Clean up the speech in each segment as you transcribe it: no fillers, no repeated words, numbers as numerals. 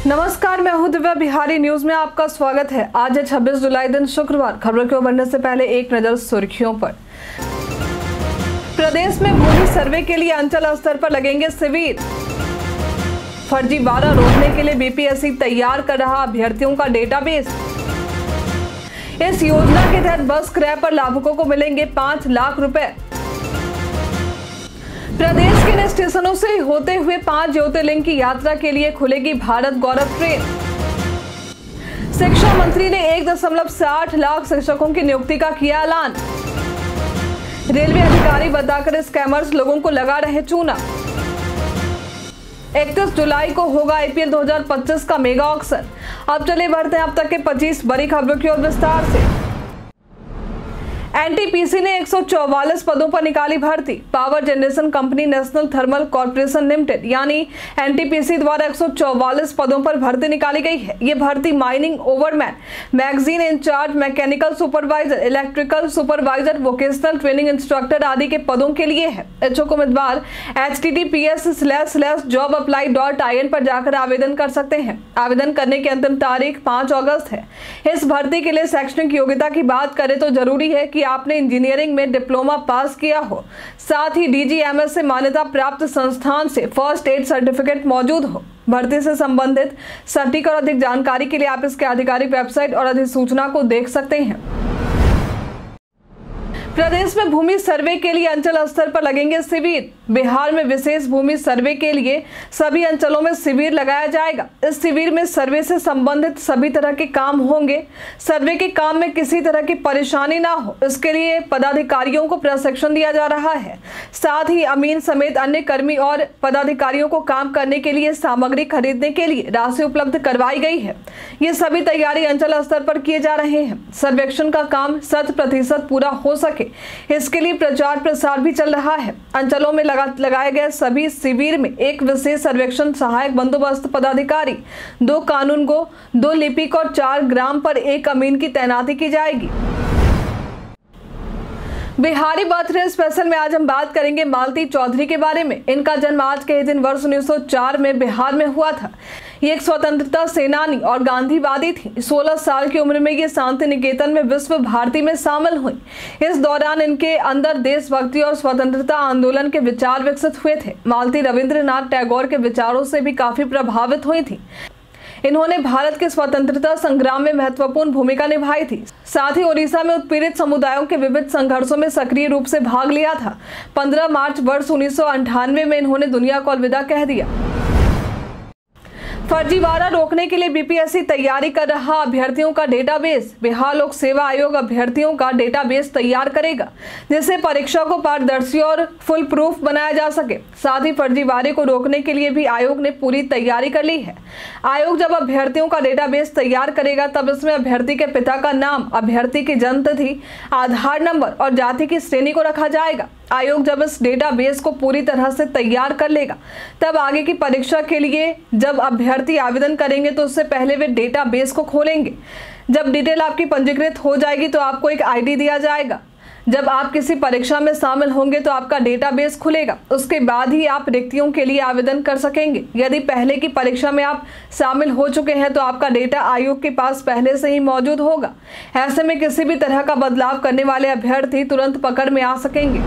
नमस्कार, मैं हूं दिव्या। बिहारी न्यूज में आपका स्वागत है। आज है 26 जुलाई दिन शुक्रवार। खबरों की ओर बढ़ने से पहले एक नजर सुर्खियों पर। प्रदेश में भूमि सर्वे के लिए अंचल स्तर पर लगेंगे शिविर। फर्जीवाड़ा रोकने के लिए बीपीएससी तैयार कर रहा अभ्यर्थियों का डेटाबेस। इस योजना के तहत बस किराए पर लाभुकों को मिलेंगे 5 लाख रुपए। प्रदेश के इन स्टेशनों से होते हुए 5 ज्योतिर्लिंग की यात्रा के लिए खुलेगी भारत गौरव ट्रेन। शिक्षा मंत्री ने 1.60 लाख शिक्षकों की नियुक्ति का किया ऐलान। रेलवे अधिकारी बताकर स्कैमर्स लोगों को लगा रहे चूना। 31 जुलाई को होगा आईपीएल 2025 का मेगा ऑक्शन। अब चले बढ़ते हैं अब तक के 25 बड़ी खबरों की ओर विस्तार से। एनटीपीसी ने 144 पदों पर निकाली भर्ती। Power generation company national thermal corporation limited यानी एनटीपीसी द्वारा 144 पदों पर भर्ती निकाली गई है। ये भर्ती mining overman, magazine in-charge, mechanical supervisor, electrical supervisor, vocational training instructor आदि के पदों के लिए है। इच्छुक उम्मीदवार https://jobapply.in पर जाकर आवेदन कर सकते हैं। आवेदन करने की अंतिम तारीख 5 अगस्त है। इस भर्ती के लिए शैक्षणिक योग्यता की बात करें तो जरूरी है कि आपने इंजीनियरिंग में डिप्लोमा पास किया हो, साथ ही डीजीएमएस से मान्यता प्राप्त संस्थान से फर्स्ट एड सर्टिफिकेट मौजूद हो। भर्ती से संबंधित सटीक और अधिक जानकारी के लिए आप इसके आधिकारिक वेबसाइट और अधिसूचना को देख सकते हैं। प्रदेश में भूमि सर्वे के लिए अंचल स्तर पर लगेंगे शिविर। बिहार में विशेष भूमि सर्वे के लिए सभी अंचलों में शिविर लगाया जाएगा। इस शिविर में सर्वे से संबंधित सभी तरह के काम होंगे। सर्वे के काम में किसी तरह की परेशानी ना हो, इसके लिए पदाधिकारियों को प्रशिक्षण दिया जा रहा है। साथ ही अमीन समेत अन्य कर्मी और पदाधिकारियों को काम करने के लिए सामग्री खरीदने के लिए राशि उपलब्ध करवाई गई है। ये सभी तैयारी अंचल स्तर पर किए जा रहे हैं। सर्वेक्षण का काम 100% पूरा हो सके, इसके लिए प्रचार प्रसार भी चल रहा है। अंचलों में लगाए गए सभी शिविर में एक विशेष सर्वेक्षण सहायक बंदोबस्त पदाधिकारी, 2 कानूनगो, 2 लिपिक और 4 ग्राम पर 1 अमीन की तैनाती की जाएगी। बिहारी बर्थडे स्पेशल में आज हम बात करेंगे मालती चौधरी के बारे में। इनका जन्म आज के ही दिन वर्ष 1904 में बिहार में हुआ था। ये एक स्वतंत्रता सेनानी और गांधीवादी थी। 16 साल की उम्र में ये शांति निकेतन में विश्व भारती में शामिल हुई। इस दौरान इनके अंदर देशभक्ति और स्वतंत्रता आंदोलन के विचार विकसित हुए थे। मालती रविंद्रनाथ टैगोर के विचारों से भी काफी प्रभावित हुई थी। इन्होंने भारत के स्वतंत्रता संग्राम में महत्वपूर्ण भूमिका निभाई थी। साथ ही ओडिशा में उत्पीड़ित समुदायों के विविध संघर्षों में सक्रिय रूप से भाग लिया था। 15 मार्च वर्ष 1998 में इन्होंने दुनिया को अलविदा कह दिया। फर्जीवाड़ा रोकने के लिए बीपीएससी तैयारी कर रहा अभ्यर्थियों का डेटाबेस। बिहार लोक सेवा आयोग अभ्यर्थियों का डेटाबेस तैयार करेगा, जिससे परीक्षा को पारदर्शी और फुल प्रूफ बनाया जा सके। साथ ही फर्जीवाड़े को रोकने के लिए भी आयोग ने पूरी तैयारी कर ली है। आयोग जब अभ्यर्थियों का डेटाबेस तैयार करेगा तब इसमें अभ्यर्थी के पिता का नाम, अभ्यर्थी की जन्म तिथि, आधार नंबर और जाति की श्रेणी को रखा जाएगा। आयोग जब इस डेटाबेस को पूरी तरह से तैयार कर लेगा तब आगे की परीक्षा के लिए जब अभ्यर्थी आवेदन करेंगे तो उससे पहले वे डेटाबेस को खोलेंगे। जब डिटेल आपकी पंजीकृत हो जाएगी तो आपको एक आईडी दिया जाएगा। जब आप किसी परीक्षा में शामिल होंगे तो आपका डेटाबेस खुलेगा। उसके बाद ही आप रिक्तियों के लिए आवेदन कर सकेंगे। यदि पहले की परीक्षा में आप शामिल हो चुके हैं तो आपका डेटा आयोग के पास पहले से ही मौजूद होगा। ऐसे में किसी भी तरह का बदलाव करने वाले अभ्यर्थी तुरंत पकड़ में आ सकेंगे।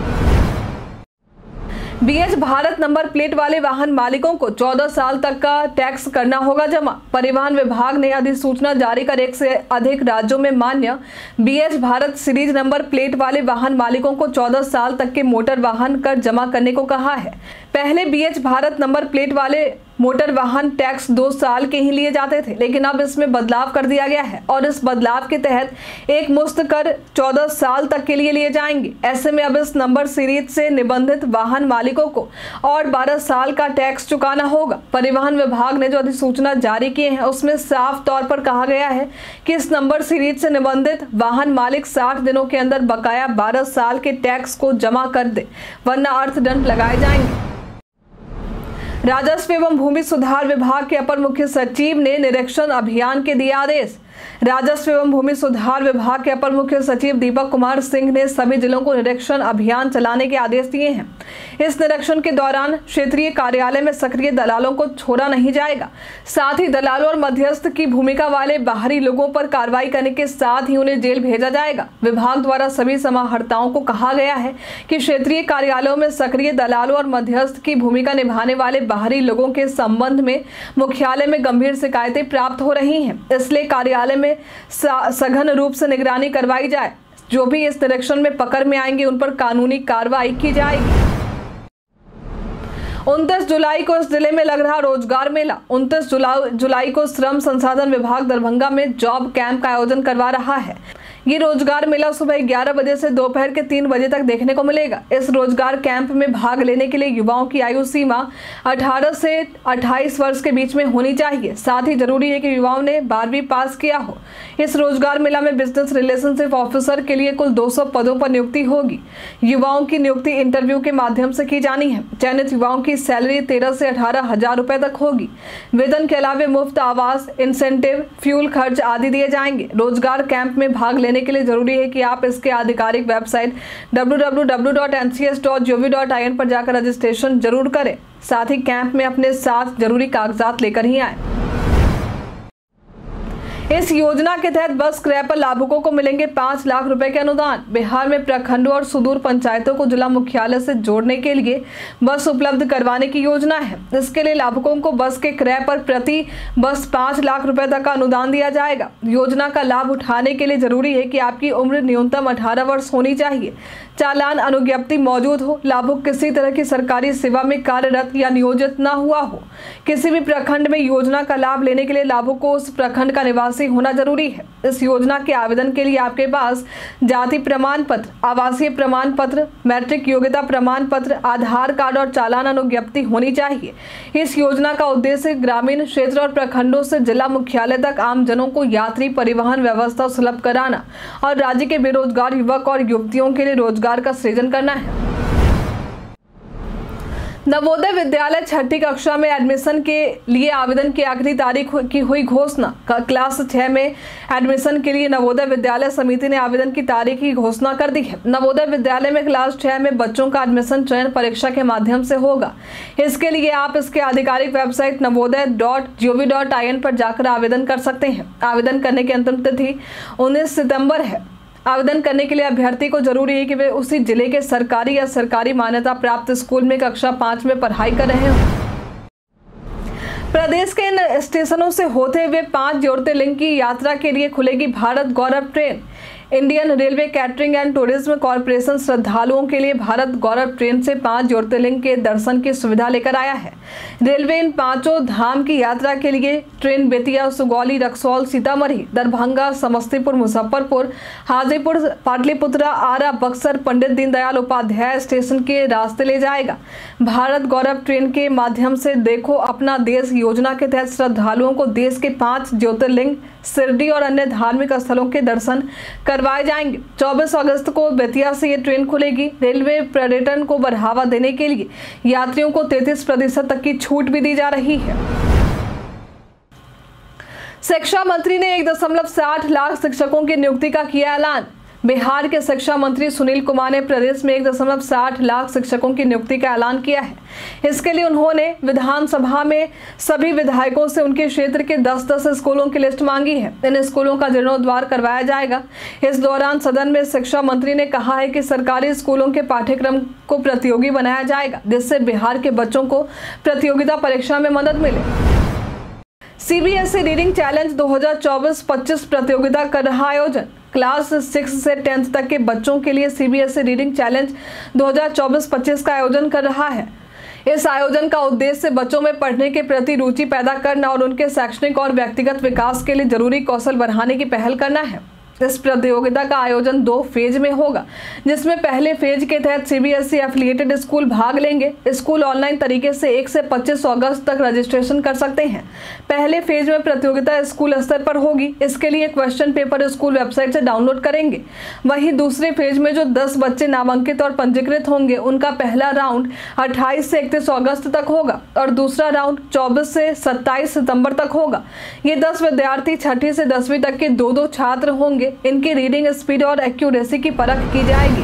बीएच भारत नंबर प्लेट वाले वाहन मालिकों को 14 साल तक का टैक्स करना होगा जमा। परिवहन विभाग ने अधिसूचना जारी कर 1 से अधिक राज्यों में मान्य BH Bharat series number plate वाले वाहन मालिकों को 14 साल तक के मोटर वाहन कर जमा करने को कहा है। पहले बीएच भारत नंबर प्लेट वाले मोटर वाहन टैक्स 2 साल के ही लिए जाते थे, लेकिन अब इसमें बदलाव कर दिया गया है और इस बदलाव के तहत एक मुश्त कर 14 साल तक के लिए जाएंगे। ऐसे में अब इस नंबर सीरीज से निबंधित वाहन मालिकों को और 12 साल का टैक्स चुकाना होगा। परिवहन विभाग ने जो अधिसूचना जारी की है उसमें साफ तौर पर कहा गया है कि इस नंबर सीरीज से निबंधित वाहन मालिक 60 दिनों के अंदर बकाया 12 साल के टैक्स को जमा कर दे, वरना अर्थदंड लगाए जाएंगे। राजस्व एवं भूमि सुधार विभाग के अपर मुख्य सचिव ने निरीक्षण अभियान के दिए आदेश। राजस्व एवं भूमि सुधार विभाग के अपर मुख्य सचिव दीपक कुमार सिंह ने सभी जिलों को निरीक्षण अभियान चलाने के आदेश दिए हैं। इस निरीक्षण के दौरान क्षेत्रीय कार्यालय में सक्रिय दलालों को छोड़ा नहीं जाएगा। साथ ही दलालों और मध्यस्थ की भूमिका वाले बाहरी लोगों पर कार्रवाई करने के साथ ही उन्हें जेल भेजा जाएगा। विभाग द्वारा सभी समाहर्ताओं को कहा गया है कि क्षेत्रीय कार्यालयों में सक्रिय दलालों और मध्यस्थ की भूमिका निभाने वाले बाहरी लोगों के संबंध में मुख्यालय में गंभीर शिकायतें प्राप्त हो रही हैं, इसलिए कार्यालय में सघन रूप से निगरानी करवाई जाए। जो भी इस निरीक्षण में पकड़ में आएंगे उन पर कानूनी कार्रवाई की जाएगी। 29 जुलाई को इस जिले में लग रहा रोजगार मेला। 29 जुलाई को श्रम संसाधन विभाग दरभंगा में जॉब कैंप का आयोजन करवा रहा है। ये रोजगार मेला सुबह 11 बजे से दोपहर के 3 बजे तक देखने को मिलेगा। इस रोजगार कैंप में भाग लेने के लिए युवाओं की आयु सीमा 18 से 28 वर्ष के बीच में होनी चाहिए। साथ ही जरूरी है कि युवाओं ने 12वीं पास किया हो। इस रोजगार मेला में बिजनेस रिलेशनशिप ऑफिसर के लिए कुल 200 पदों पर नियुक्ति होगी। युवाओं की नियुक्ति इंटरव्यू के माध्यम से की जानी है। चयनित युवाओं की सैलरी 13 से 18 हजार रुपए तक होगी। वेतन के अलावा मुफ्त आवास, इंसेंटिव, फ्यूल खर्च आदि दिए जाएंगे। रोजगार कैंप में भाग लेने के लिए जरूरी है कि आप इसके आधिकारिक वेबसाइट www.ncs.gov.in पर जाकर रजिस्ट्रेशन जरूर करें। साथ ही कैंप में अपने साथ जरूरी कागजात लेकर ही आए। इस योजना के तहत बस किराए पर लाभुकों को मिलेंगे 5 लाख रुपए के अनुदान। बिहार में प्रखंडों और सुदूर पंचायतों को जिला मुख्यालय से जोड़ने के लिए बस उपलब्ध करवाने की योजना है। इसके लिए लाभुकों को बस के किराए पर प्रति बस 5 लाख रुपए तक का अनुदान दिया जाएगा। योजना का लाभ उठाने के लिए जरूरी है कि आपकी उम्र न्यूनतम 18 वर्ष होनी चाहिए, चालान अनुज्ञप्ति मौजूद हो, लाभुक किसी तरह की सरकारी सेवा में कार्यरत या नियोजित न हुआ हो। किसी भी प्रखंड में योजना का लाभ लेने के लिए लाभुक को उस प्रखंड का निवासी होना जरूरी है। इस योजना के आवेदन के लिए आपके पास जाति प्रमाण पत्र, आवासीय प्रमाण पत्र, मैट्रिक योग्यता प्रमाण पत्र, आधार कार्ड और चालान अनुज्ञप्ति होनी चाहिए। इस योजना का उद्देश्य ग्रामीण क्षेत्र और प्रखंडों से जिला मुख्यालय तक आम जनों को यात्री परिवहन व्यवस्था सुलभ कराना और राज्य के बेरोजगार युवक और युवतियों के लिए रोजगार का सृजन करना है। नवोदय विद्यालय छठी कक्षा में एडमिशन के लिए आवेदन की आखिरी तारीख की हुई घोषणा। क्लास 6 में एडमिशन के लिए नवोदय विद्यालय समिति ने आवेदन की तारीख की घोषणा कर दी है। नवोदय विद्यालय में क्लास 6 में बच्चों का एडमिशन चयन परीक्षा के माध्यम से होगा। इसके लिए आप इसके आधिकारिक वेबसाइट navodaya.gov.in पर जाकर आवेदन कर सकते हैं। आवेदन करने की अंतिम तिथि 19 सितंबर है। आवेदन करने के लिए अभ्यर्थी को जरूरी है कि वे उसी जिले के सरकारी या सरकारी मान्यता प्राप्त स्कूल में कक्षा 5 में पढ़ाई कर रहे हों। प्रदेश के इन स्टेशनों से होते हुए 5 ज्योतिर्लिंग की यात्रा के लिए खुलेगी Bharat Gaurav train. Indian railway catering and tourism corporation श्रद्धालुओं के लिए भारत गौरव ट्रेन से 5 ज्योतिर्लिंग के दर्शन की सुविधा लेकर आया है। रेलवे इन 5 धाम की यात्रा के लिए ट्रेन बेतिया, सुगौली, रक्सौल, सीतामढ़ी, दरभंगा, समस्तीपुर, मुजफ्फरपुर, हाजीपुर, पाटलिपुत्र, आरा, बक्सर, पंडित दीनदयाल उपाध्याय स्टेशन के रास्ते ले जाएगा। भारत गौरव ट्रेन के माध्यम से देखो अपना देश योजना के तहत श्रद्धालुओं को देश के 5 ज्योतिर्लिंग, शिरडी और अन्य धार्मिक स्थलों के दर्शन करवाए जाएंगे। 24 अगस्त को बेतिया से ये ट्रेन खुलेगी। रेलवे पर्यटन को बढ़ावा देने के लिए यात्रियों को 33% तक की छूट भी दी जा रही है। शिक्षा मंत्री ने 1.60 लाख शिक्षकों की नियुक्ति का किया ऐलान। बिहार के शिक्षा मंत्री सुनील कुमार ने प्रदेश में 1.60 लाख शिक्षकों की नियुक्ति का ऐलान किया है। इसके लिए उन्होंने विधानसभा में सभी विधायकों से उनके क्षेत्र के 10-10 स्कूलों की लिस्ट मांगी है। इन स्कूलों का जीर्णोद्धार करवाया जाएगा। इस दौरान सदन में शिक्षा मंत्री ने कहा है कि सरकारी स्कूलों के पाठ्यक्रम को प्रतियोगी बनाया जाएगा, जिससे बिहार के बच्चों को प्रतियोगिता परीक्षा में मदद मिले। सीबीएसई रीडिंग चैलेंज 2024-25 प्रतियोगिता कर रहा आयोजन। क्लास 6 से 10th तक के बच्चों के लिए सीबीएसई रीडिंग चैलेंज 2024-25 का आयोजन कर रहा है। इस आयोजन का उद्देश्य बच्चों में पढ़ने के प्रति रुचि पैदा करना और उनके शैक्षणिक और व्यक्तिगत विकास के लिए जरूरी कौशल बढ़ाने की पहल करना है। इस प्रतियोगिता का आयोजन 2 फेज में होगा, जिसमें पहले फेज के तहत सीबीएसई एफिलिएटेड स्कूल भाग लेंगे। स्कूल ऑनलाइन तरीके से 1 से 25 अगस्त तक रजिस्ट्रेशन कर सकते हैं। पहले फेज में प्रतियोगिता स्कूल स्तर पर होगी। इसके लिए क्वेश्चन पेपर स्कूल वेबसाइट से डाउनलोड करेंगे। वहीं दूसरे फेज में जो 10 बच्चे नामांकित और पंजीकृत होंगे, उनका पहला राउंड 28 से 31 अगस्त तक होगा और दूसरा राउंड 24 से 27 सितंबर तक होगा। ये 10 विद्यार्थी 6वीं से 10वीं तक के 2-2 छात्र होंगे। इनकी रीडिंग स्पीड और एक्यूरेसी की परख की जाएगी।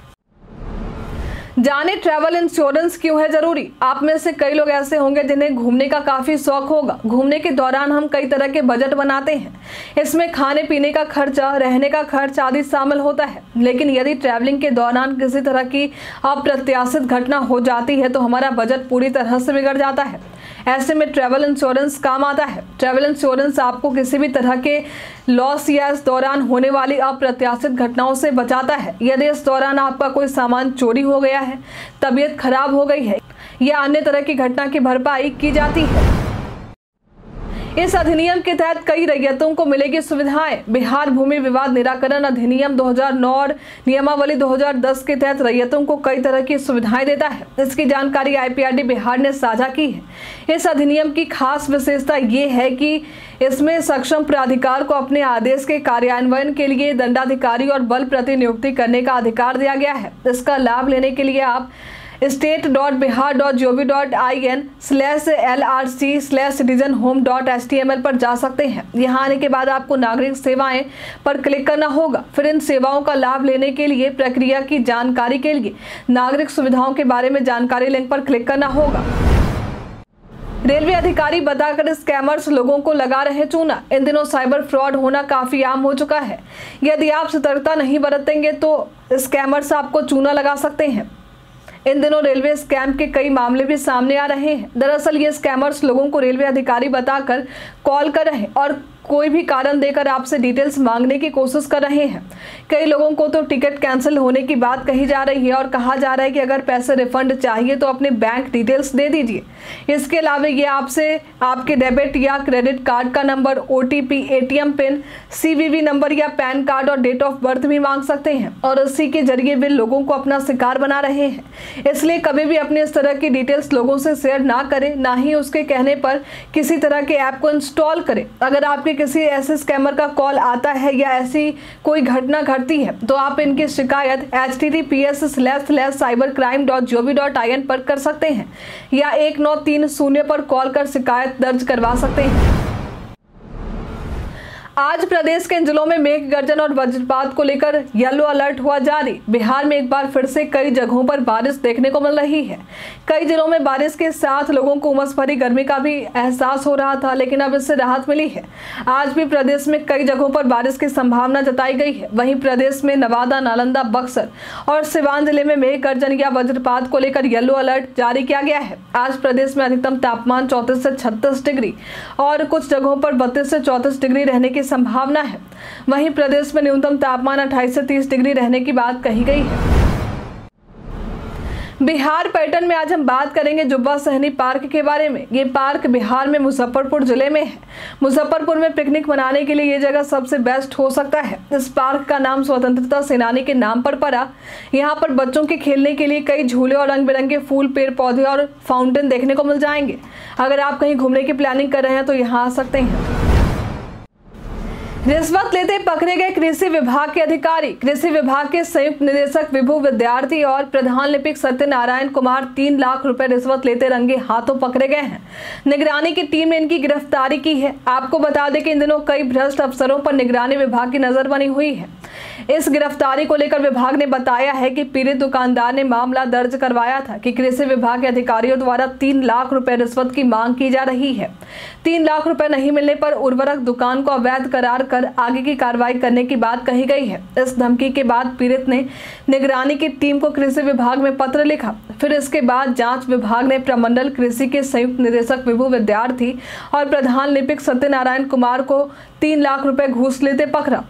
जाने ट्रैवल इंश्योरेंस क्यों है जरूरी। आप में से कई लोग ऐसे होंगे जिन्हें घूमने का काफी शौक होगा। घूमने के दौरान हम कई तरह के बजट बनाते हैं। इसमें खाने पीने का खर्चा, रहने का खर्च आदि शामिल होता है। लेकिन यदि ट्रैवलिंग के दौरान किसी तरह की अप्रत्याशित घटना हो जाती है तो हमारा बजट पूरी तरह से बिगड़ जाता है। ऐसे में ट्रैवल इंश्योरेंस काम आता है। ट्रैवल इंश्योरेंस आपको किसी भी तरह के लॉस या इस दौरान होने वाली अप्रत्याशित घटनाओं से बचाता है। यदि इस दौरान आपका कोई सामान चोरी हो गया है, तबीयत खराब हो गई है या अन्य तरह की घटना की भरपाई की जाती है। इस अधिनियम के तहत कई रैयतों को मिलेगी सुविधाएं। बिहार भूमि विवाद निराकरण अधिनियम 2009 और नियमावली 2010 के तहत रैयतों को कई तरह की सुविधाएं देता है। इसकी जानकारी IPRD बिहार ने साझा की है। इस अधिनियम की खास विशेषता ये है कि इसमें सक्षम प्राधिकार को अपने आदेश के कार्यान्वयन के लिए दंडाधिकारी और बल प्रतिनियुक्ति करने का अधिकार दिया गया है। इसका लाभ लेने के लिए आप state.bihar.gov.in/lrc/citizenhome.html पर जा सकते हैं। यहाँ आने के बाद आपको नागरिक सेवाएं पर क्लिक करना होगा। फिर इन सेवाओं का लाभ लेने के लिए प्रक्रिया की जानकारी के लिए नागरिक सुविधाओं के बारे में जानकारी लिंक पर क्लिक करना होगा। रेलवे अधिकारी बताकर स्कैमर्स लोगों को लगा रहे चूना। इन दिनों साइबर फ्रॉड होना काफी आम हो चुका है। यदि आप सतर्कता नहीं बरतेंगे तो स्कैमर्स आपको चूना लगा सकते हैं। इन दिनों रेलवे स्कैम के कई मामले भी सामने आ रहे हैं। दरअसल ये स्कैमर्स लोगों को रेलवे अधिकारी बताकर कॉल कर रहे हैं और कोई भी कारण देकर आपसे डिटेल्स मांगने की कोशिश कर रहे हैं। कई लोगों को तो टिकट कैंसिल होने की बात कही जा रही है और कहा जा रहा है कि अगर पैसे रिफंड चाहिए तो अपने बैंक डिटेल्स दे दीजिए। इसके अलावा ये आपसे आपके डेबिट या क्रेडिट कार्ड का नंबर, OTP, ATM पिन, CVV नंबर या पैन कार्ड और डेट ऑफ बर्थ भी मांग सकते हैं और इसी के जरिए वे लोगों को अपना शिकार बना रहे हैं। इसलिए कभी भी अपने इस तरह की डिटेल्स लोगों से शेयर ना करें, ना ही उसके कहने पर किसी तरह के ऐप को इंस्टॉल करें। अगर आपके किसी ऐसे स्कैमर का कॉल आता है या ऐसी कोई घटना घटती है तो आप इनकी शिकायत https://cybercrime.gov.in पर कर सकते हैं या 1930 पर कॉल कर शिकायत दर्ज करवा सकते हैं। आज प्रदेश के इन जिलों में मेघ गर्जन और वज्रपात को लेकर येलो अलर्ट हुआ जारी। बिहार में एक बार फिर से कई जगहों पर बारिश देखने को मिल रही है। कई जिलों में बारिश के साथ लोगों को उमस भरी गर्मी का भी एहसास हो रहा था, लेकिन अब इससे राहत मिली है। आज भी प्रदेश में कई जगहों पर बारिश की संभावना जताई गई है। वहीं प्रदेश में नवादा, नालंदा, बक्सर और सिवान जिले में मेघ गर्जन या वज्रपात को लेकर येलो अलर्ट जारी किया गया है। आज प्रदेश में अधिकतम तापमान 34 से 36 डिग्री और कुछ जगहों पर 32 से 34 डिग्री रहने की संभावना है। वहीं प्रदेश में न्यूनतम तापमान 28 से 30 डिग्री रहने की बात कही गई है। बिहार पर्यटन में आज हम बात करेंगे जुब्बा सहनी पार्क के बारे में। ये पार्क बिहार में मुजफ्फरपुर जिले में है। मुजफ्फरपुर में पिकनिक मनाने के लिए ये जगह सबसे बेस्ट हो सकता है। इस पार्क का नाम स्वतंत्रता सेनानी के नाम पर पड़ा। यहाँ पर बच्चों के खेलने के लिए कई झूले और रंग बिरंगे फूल, पेड़ पौधे और फाउंटेन देखने को मिल जाएंगे। अगर आप कहीं घूमने की प्लानिंग कर रहे हैं तो यहाँ आ सकते हैं। रिश्वत लेते पकड़े गए कृषि विभाग के अधिकारी। कृषि विभाग के संयुक्त निदेशक विभू विद्यार्थी और प्रधान लिपिक सत्यनारायण कुमार 3 लाख रुपए रिश्वत लेते रंगे हाथों पकड़े गए हैं। निगरानी की टीम ने इनकी गिरफ्तारी की है। आपको बता दें कि इन दिनों कई भ्रष्ट अफसरों पर निगरानी विभाग की नजर बनी हुई है। इस गिरफ्तारी को लेकर विभाग ने बताया है कि पीड़ित दुकानदार ने मामला दर्ज करवाया था कि कृषि विभाग के अधिकारियों द्वारा 3 लाख रुपए रिश्वत की मांग की जा रही है। 3 लाख रुपए नहीं मिलने पर उर्वरक दुकान को अवैध करार कर आगे की कार्रवाई करने की बात कही गई है। इस धमकी के बाद पीड़ित ने निगरानी की टीम को कृषि विभाग में पत्र लिखा। फिर इसके बाद जांच विभाग ने प्रमंडल कृषि के संयुक्त निदेशक विभू विद्यार्थी और प्रधान लिपिक सत्यनारायण कुमार को 3 लाख रुपए घूस लेते पकड़ा।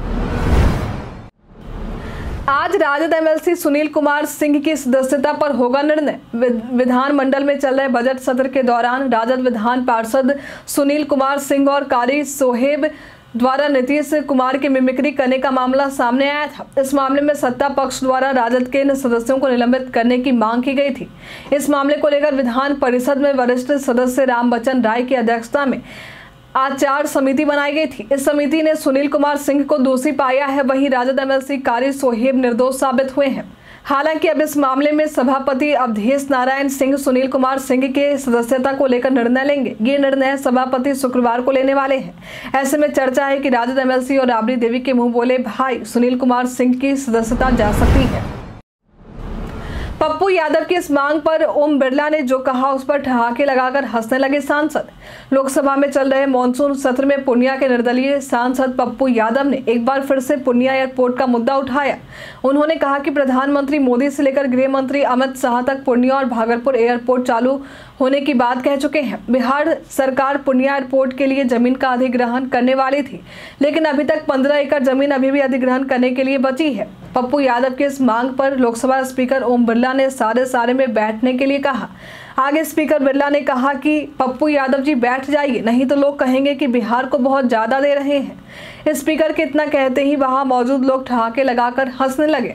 आज राजद MLC सुनील कुमार सिंह की सदस्यता पर होगा निर्णय। विधानमंडल में चल रहे बजट सत्र के दौरान राजद विधान पार्षद सुनील कुमार सिंह और कारी सोहेब द्वारा नीतीश कुमार की मिमिक्री करने का मामला सामने आया था। इस मामले में सत्ता पक्ष द्वारा राजद के इन सदस्यों को निलंबित करने की मांग की गई थी। इस मामले को लेकर विधान परिषद में वरिष्ठ सदस्य रामबच्चन राय की अध्यक्षता में आचार समिति बनाई गई थी। इस समिति ने सुनील कुमार सिंह को दोषी पाया है, वहीं राजद एमएलसी कारी सोहेब निर्दोष साबित हुए हैं। हालांकि अब इस मामले में सभापति अवधेश नारायण सिंह सुनील कुमार सिंह के सदस्यता को लेकर निर्णय लेंगे। ये निर्णय सभापति शुक्रवार को लेने वाले हैं। ऐसे में चर्चा है कि राजद एमएलसी और राबड़ी देवी के मुंह बोले भाई सुनील कुमार सिंह की सदस्यता जा सकती है। पप्पू यादव की इस मांग पर ओम बिरला ने जो कहा उस पर ठहाके लगाकर हंसने लगे सांसद। लोकसभा में चल रहे मॉनसून सत्र में पूर्णिया के निर्दलीय सांसद पप्पू यादव ने एक बार फिर से पूर्णिया एयरपोर्ट का मुद्दा उठाया। उन्होंने कहा कि प्रधानमंत्री मोदी से लेकर गृह मंत्री अमित शाह तक पूर्णिया और भागलपुर एयरपोर्ट चालू होने की बात कह चुके हैं। बिहार सरकार पूर्णिया एयरपोर्ट के लिए जमीन का अधिग्रहण करने वाली थी, लेकिन अभी तक 15 एकड़ जमीन अभी भी अधिग्रहण करने के लिए बची है। पप्पू यादव की इस मांग पर लोकसभा स्पीकर ओम बिरला ने सारे में बैठने के लिए कहा। आगे स्पीकर बिरला ने कहा कि पप्पू यादव जी बैठ जाइए, नहीं तो लोग कहेंगे कि बिहार को बहुत ज्यादा दे रहे हैं। स्पीकर के इतना कहते ही वहां मौजूद लोग ठहाके लगाकर हंसने लगे।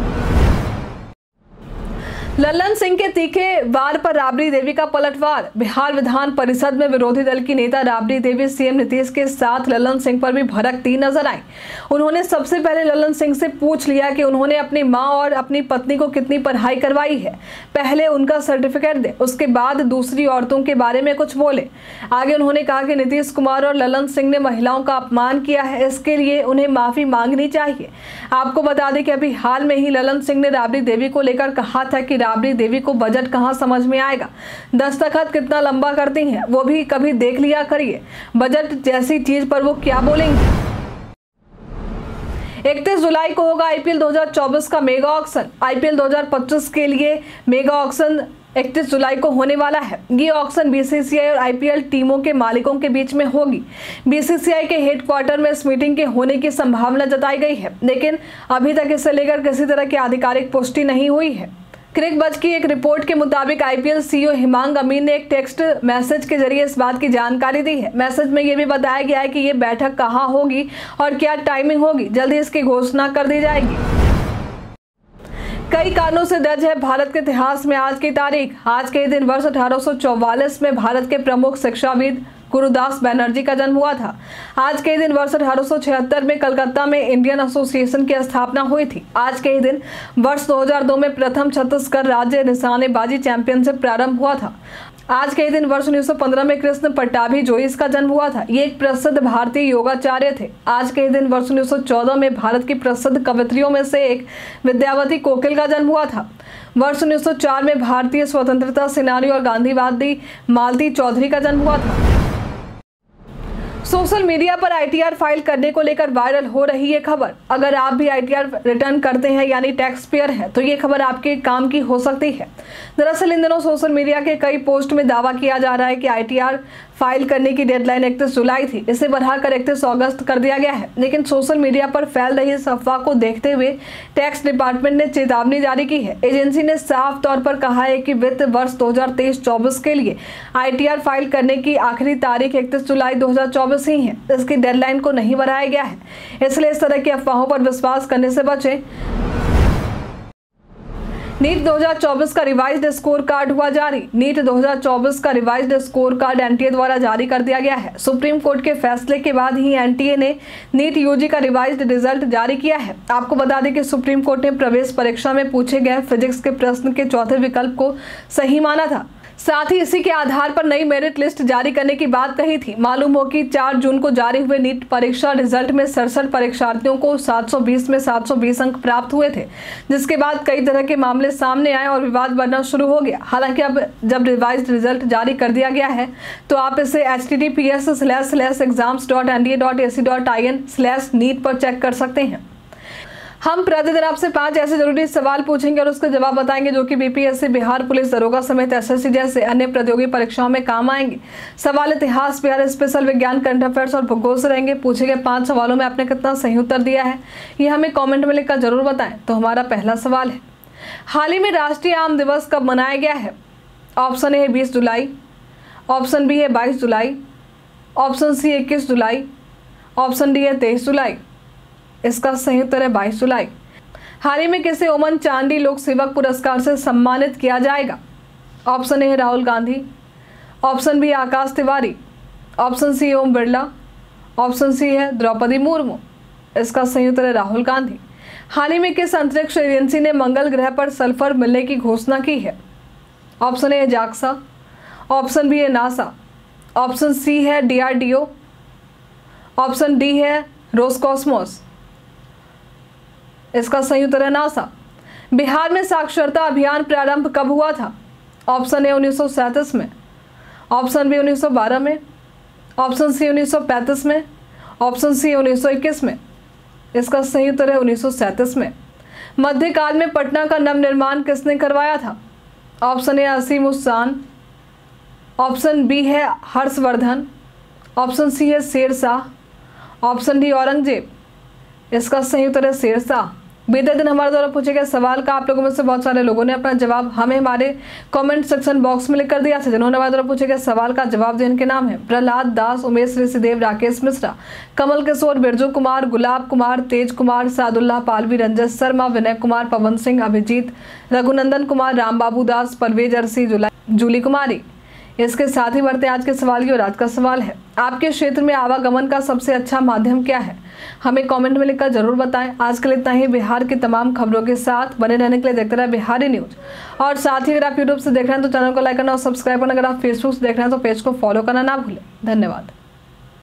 लल्लन सिंह के तीखे वार पर राबड़ी देवी का पलटवार। बिहार विधान परिषद में विरोधी दल की नेता राबड़ी देवी सीएम नीतीश के साथ लल्लन सिंह पर भी भड़कती नजर आई। उन्होंने सबसे पहले लल्लन सिंह से पूछ लिया कि उन्होंने अपनी मां और अपनी पत्नी को कितनी पढ़ाई करवाई है, पहले उनका सर्टिफिकेट दे, उसके बाद दूसरी औरतों के बारे में कुछ बोले। आगे उन्होंने कहा कि नीतीश कुमार और लल्लन सिंह ने महिलाओं का अपमान किया है, इसके लिए उन्हें माफी मांगनी चाहिए। आपको बता दें कि अभी हाल में ही लल्लन सिंह ने राबड़ी देवी को लेकर कहा था कि राबड़ी देवी को बजट कहां समझ में आएगा, दस्तखत कितना लंबा करती हैं, वो भी कभी देख लिया करिए। बजट जैसी चीज पर वो क्या बोलेंगे। 31 जुलाई को होगा आईपीएल 2024 का मेगा ऑक्शन। आईपीएल 2025 के लिए मेगा ऑक्शन 31 जुलाई को होने वाला है। ये ऑक्शन बीसीसीआई और आईपीएल टीमों के मालिकों के बीच में होगी। बीसीसीआई के हेडक्वार्टर में इस मीटिंग के होने की संभावना जताई गई है, लेकिन अभी तक इसे लेकर किसी तरह की आधिकारिक पुष्टि नहीं हुई है। क्रिकबज़ की एक रिपोर्ट के मुताबिक आईपीएल सीईओ हिमांग अमीन ने एक टेक्स्ट मैसेज के जरिए इस बात की जानकारी दी है। मैसेज में यह भी बताया गया है कि ये बैठक कहां होगी और क्या टाइमिंग होगी, जल्दी इसकी घोषणा कर दी जाएगी। कई कारणों से दर्ज है भारत के इतिहास में आज की तारीख। आज के दिन वर्ष 1844 में भारत के प्रमुख शिक्षाविद गुरुदास बनर्जी का जन्म हुआ था। आज के दिन वर्ष 1876 में कलकत्ता में इंडियन एसोसिएशन की स्थापना हुई थी। आज के दिन वर्ष 2002 में प्रथम छत्तीसगढ़ राज्य निशानेबाजी चैंपियनशिप प्रारंभ हुआ था। आज के दिन वर्ष 1915 में कृष्ण पट्टाभी जोइस का जन्म हुआ था। ये एक प्रसिद्ध भारतीय योगाचार्य थे। आज के दिन वर्ष 1914 में भारत की प्रसिद्ध कवयित्रियों में से एक विद्यावती कोकिल का जन्म हुआ था। वर्ष 1904 में भारतीय स्वतंत्रता सेनानी और गांधीवादी मालती चौधरी का जन्म हुआ था। सोशल मीडिया पर आईटीआर फाइल करने को लेकर वायरल हो रही है खबर। अगर आप भी आईटीआर रिटर्न करते हैं यानी टैक्स पेयर हैं, तो ये खबर आपके काम की हो सकती है। दरअसल इन दिनों सोशल मीडिया के कई पोस्ट में दावा किया जा रहा है कि आईटीआर फाइल करने की डेडलाइन 31 जुलाई थी, इसे बढ़ाकर 31 अगस्त कर दिया गया है। लेकिन सोशल मीडिया पर फैल रही इस अफवाह को देखते हुए टैक्स डिपार्टमेंट ने चेतावनी जारी की है। एजेंसी ने साफ तौर पर कहा है कि वित्त वर्ष 2023-24 के लिए आईटीआर फाइल करने की आखिरी तारीख 31 जुलाई 2024 ही है। इसकी डेडलाइन को नहीं बढ़ाया गया है, इसलिए इस तरह की अफवाहों पर विश्वास करने से बचें। नीट 2024 का रिवाइज्ड स्कोर कार्ड हुआ जारी। नीट 2024 का रिवाइज्ड स्कोर कार्ड एनटीए द्वारा जारी कर दिया गया है। सुप्रीम कोर्ट के फैसले के बाद ही एनटीए ने नीट यूजी का रिवाइज्ड रिजल्ट जारी किया है। आपको बता दें कि सुप्रीम कोर्ट ने प्रवेश परीक्षा में पूछे गए फिजिक्स के प्रश्न के चौथे विकल्प को सही माना था। साथ ही इसी के आधार पर नई मेरिट लिस्ट जारी करने की बात कही थी। मालूम हो कि 4 जून को जारी हुए नीट परीक्षा रिजल्ट में 67 परीक्षार्थियों को 720 में 720 अंक प्राप्त हुए थे, जिसके बाद कई तरह के मामले सामने आए और विवाद बढ़ना शुरू हो गया। हालांकि अब जब रिवाइज्ड रिजल्ट जारी कर दिया गया है तो आप इसे https://exams.nda.ac.in/neet पर चेक कर सकते हैं। हम प्रतिदिन आपसे 5 ऐसे जरूरी सवाल पूछेंगे और उसके जवाब बताएंगे जो कि बीपीएससी, बिहार पुलिस दरोगा समेत एसएससी जैसे अन्य प्रतियोगी परीक्षाओं में काम आएंगे। सवाल इतिहास, बिहार स्पेशल, विज्ञान, करंट अफेयर्स और भूगोल से रहेंगे। पूछे गए 5 सवालों में आपने कितना सही उत्तर दिया है ये हमें कॉमेंट में लिखकर जरूर बताएं। तो हमारा पहला सवाल है, हाल ही में राष्ट्रीय आम दिवस कब मनाया गया है? ऑप्शन ए है 20 जुलाई, ऑप्शन बी है 22 जुलाई, ऑप्शन सी 21 जुलाई, ऑप्शन डी है 23 जुलाई, इसका सही उत्तर है 22 जुलाई। हाल ही में किसे ओमन चांडी लोक सेवक पुरस्कार से सम्मानित किया जाएगा? ऑप्शन ए है Rahul Gandhi, option B Akash Tiwari, option C Om Birla, option C है द्रौपदी मुर्मू, इसका सही उत्तर है राहुल गांधी। हाल ही में किस अंतरिक्ष एजेंसी ने मंगल ग्रह पर सल्फर मिलने की घोषणा की है? ऑप्शन ए है जाक्सा, ऑप्शन बी है नासा, ऑप्शन सी है DRDO, ऑप्शन डी है रोसकॉस्मोस, इसका सही उत्तर है नासा। बिहार में साक्षरता अभियान प्रारंभ कब हुआ था? ऑप्शन ए 1937 में, ऑप्शन बी 1912 में, ऑप्शन सी 1935 में, ऑप्शन सी 1921 में, इसका सही उत्तर है 1937 में। मध्यकाल में पटना का नवनिर्माण किसने करवाया था? ऑप्शन ए असीम उस्सान, ऑप्शन बी है हर्षवर्धन, ऑप्शन सी है शेरशाह, ऑप्शन डी औरंगजेब, इसका सही उत्तर है शेरशाह। बीते दिन हमारे द्वारा पूछे गए सवाल का आप लोगों में से बहुत सारे लोगों ने अपना जवाब हमें हमारे कमेंट सेक्शन बॉक्स में लिख कर दिया था। जिन्होंने हमारे द्वारा पूछे गए सवाल का जवाब दिया, इनके नाम है प्रहलाद दास, उमेश ऋषिदेव, राकेश मिश्रा, कमल किशोर, बिरजू कुमार, गुलाब कुमार, तेज कुमार, सादुल्लाह पालवी, रंजन शर्मा, विनय कुमार, पवन सिंह, अभिजीत, रघुनंदन कुमार, रामबाबू दास, परवेज अरसी, जूली कुमारी। इसके साथ ही बढ़ते आज के सवाल की। और आज का सवाल है, आपके क्षेत्र में आवागमन का सबसे अच्छा माध्यम क्या है? हमें कमेंट में लिखकर जरूर बताएं। आज के लिए इतना ही। बिहार की तमाम खबरों के साथ बने रहने के लिए देखते रहे बिहारी न्यूज। और साथ ही अगर आप यूट्यूब से देख रहे हैं तो चैनल को लाइक करना और सब्सक्राइब करना। अगर आप फेसबुक से देख रहे हैं तो पेज को फॉलो करना ना भूलें। धन्यवाद।